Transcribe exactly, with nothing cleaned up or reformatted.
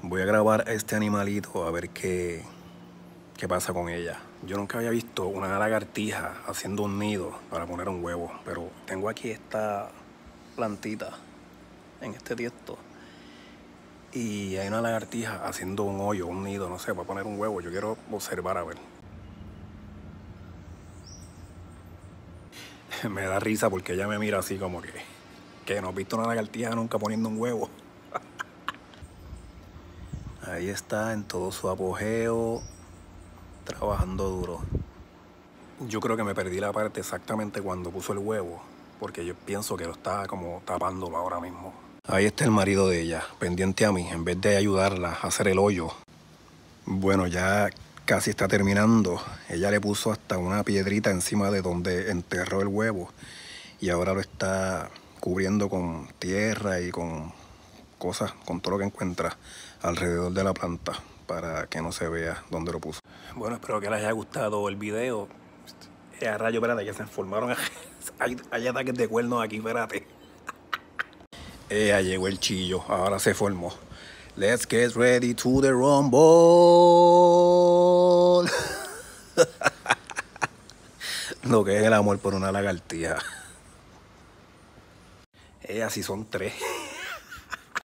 Voy a grabar a este animalito a ver qué, qué pasa con ella. Yo nunca había visto una lagartija haciendo un nido para poner un huevo, pero tengo aquí esta plantita en este tiesto y hay una lagartija haciendo un hoyo, un nido, no sé, para poner un huevo. Yo quiero observar a ver. Me da risa porque ella me mira así como que, que no has visto una lagartija nunca poniendo un huevo. Ahí está en todo su apogeo, trabajando duro. Yo creo que me perdí la parte exactamente cuando puso el huevo, porque yo pienso que lo está como tapándolo ahora mismo. Ahí está el marido de ella, pendiente a mí, en vez de ayudarla a hacer el hoyo. Bueno, ya casi está terminando. Ella le puso hasta una piedrita encima de donde enterró el huevo y ahora lo está cubriendo con tierra y con cosas, con todo lo que encuentra alrededor de la planta para que no se vea dónde lo puso. Bueno, espero que les haya gustado el video. Eh, a rayo, espérate, que se formaron. hay, hay ataques de cuernos aquí, espérate. Eh, llegó el chillo, ahora se formó. Let's get ready to the rumble. Lo que es el amor por una lagartija. Eh, así son tres.